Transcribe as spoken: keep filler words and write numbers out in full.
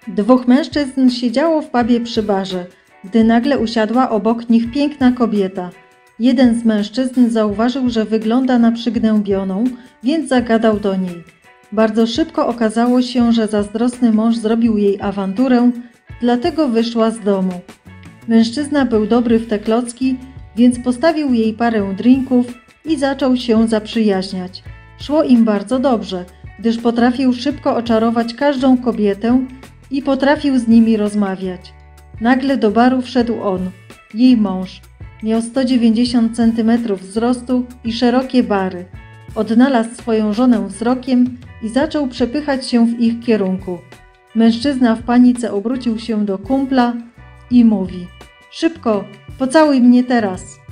Dwóch mężczyzn siedziało w pubie przy barze, gdy nagle usiadła obok nich piękna kobieta. Jeden z mężczyzn zauważył, że wygląda na przygnębioną, więc zagadał do niej. Bardzo szybko okazało się, że zazdrosny mąż zrobił jej awanturę, dlatego wyszła z domu. Mężczyzna był dobry w te klocki, więc postawił jej parę drinków i zaczął się zaprzyjaźniać. Szło im bardzo dobrze, gdyż potrafił szybko oczarować każdą kobietę i potrafił z nimi rozmawiać. Nagle do baru wszedł on, jej mąż. Miał sto dziewięćdziesiąt centymetrów wzrostu i szerokie bary. Odnalazł swoją żonę wzrokiem i zaczął przepychać się w ich kierunku. Mężczyzna w panice obrócił się do kumpla i mówi: „Szybko, pocałuj mnie teraz”.